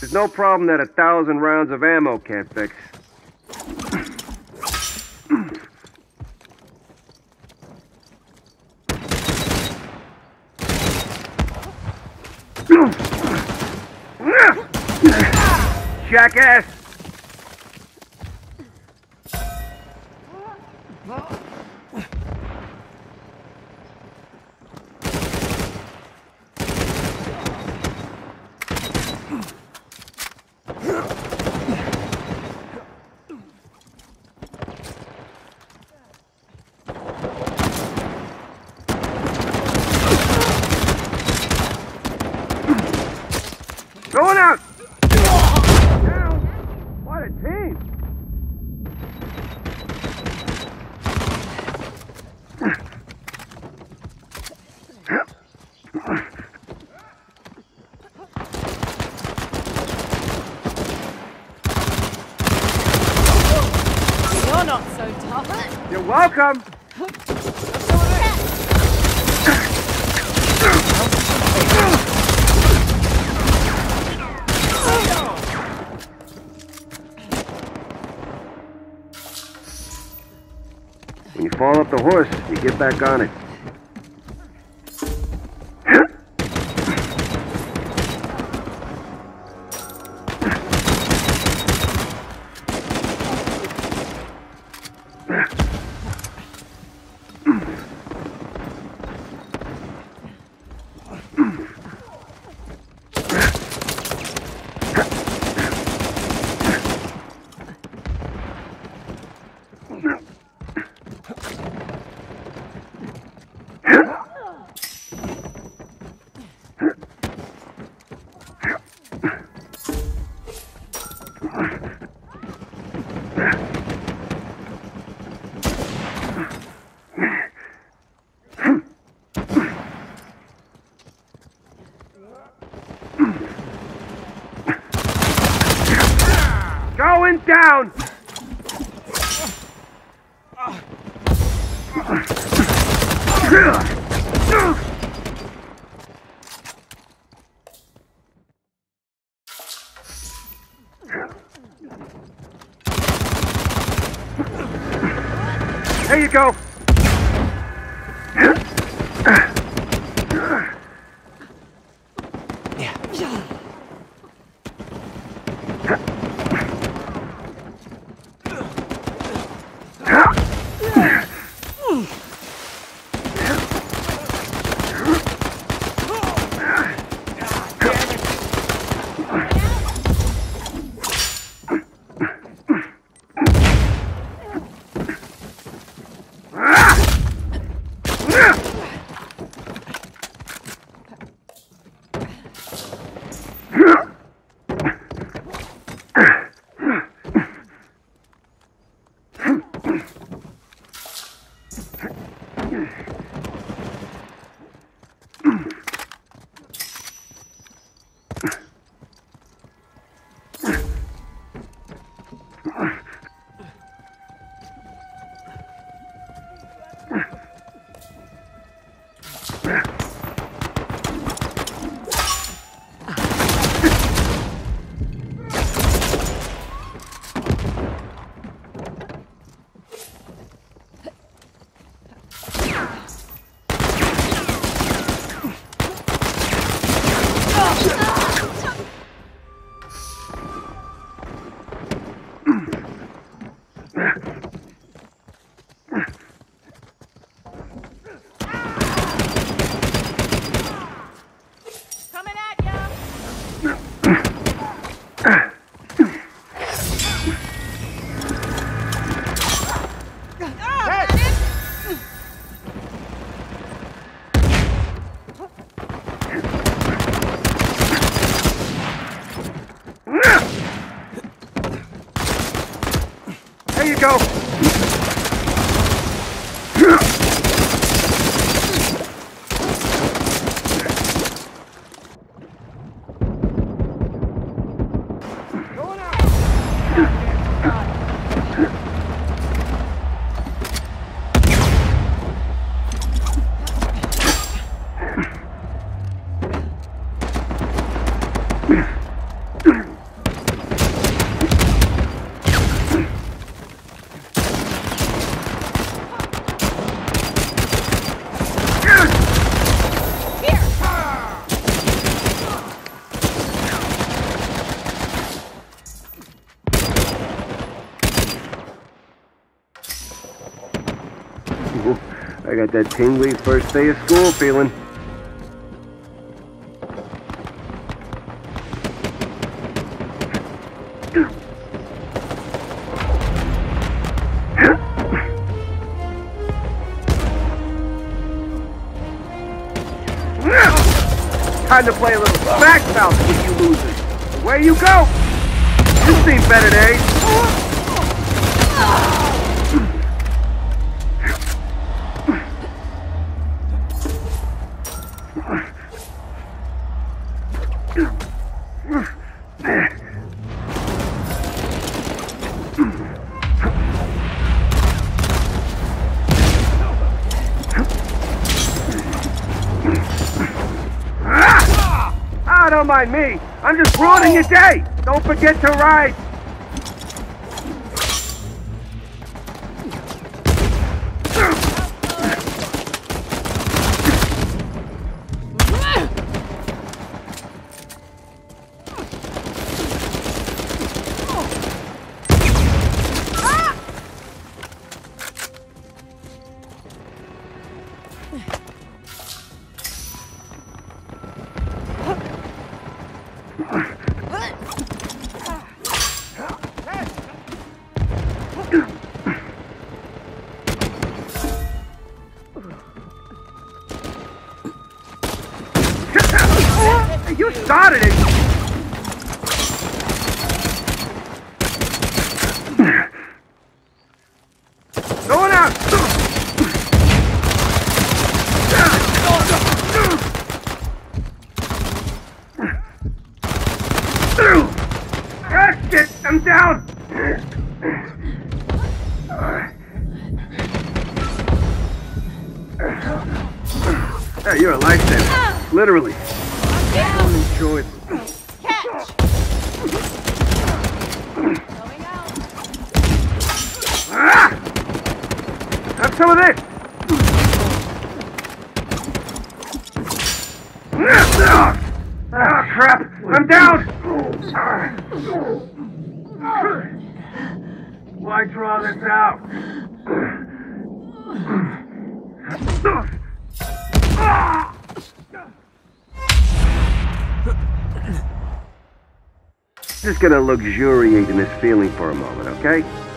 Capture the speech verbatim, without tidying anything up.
There's no problem that a thousand rounds of ammo can't fix. Jackass! Going out! Down! What a team! You're not so tough. You're welcome! When you fall off the horse, you get back on it. Going down! There you go! There you go! Ugh. I got that tingly first day of school feeling. Time to play a little smack mouth with you losers. Where you go? You've seen better days. Ah, don't mind me. I'm just ruining your day. Don't forget to ride. You started it! Going out! Ah, shit! I'm down! Hey, you're a lifesaver. Literally. Down. Enjoy it. Catch. Going out. Ah! Have some of this! Ah, crap! I'm down! Why draw this out? Just gonna luxuriate in this feeling for a moment, okay?